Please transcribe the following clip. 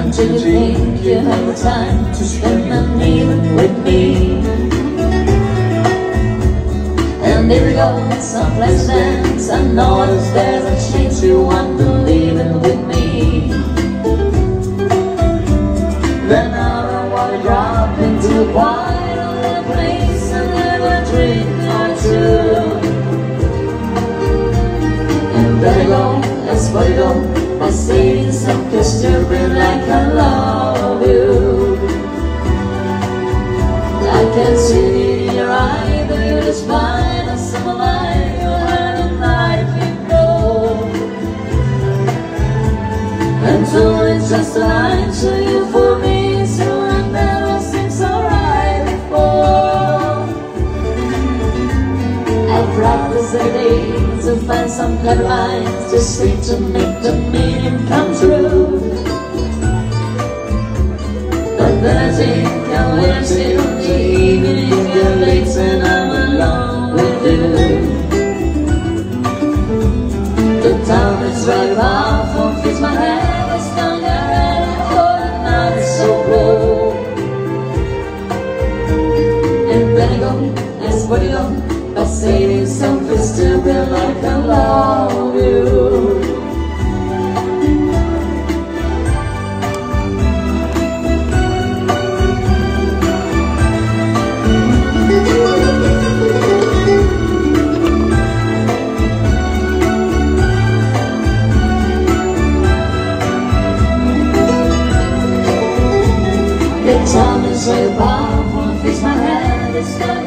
Do you think you have the time to spend an evening with me? And here we go, someplace dance. I know that there's a chance you want to leave it with me. Then I want to drop into a quiet little place and have a drink or two. And there you go, let's put it on by saying something stupid like I love you. I can see it in your eye that you're just fine as someone like you had a life you know. And so it's just a line to you for me, so it never seems alright before. I practice every day to find some clever lines to say to make the meaning come true. But then I think I'm waiting till the evening gets late and I'm alone with you. The town is right off, won't fix my hair, it's down your head, oh the night is so blue. And then I go, let's put it on by saying something stupid like I love you. The time is so powerful, fix my head, it's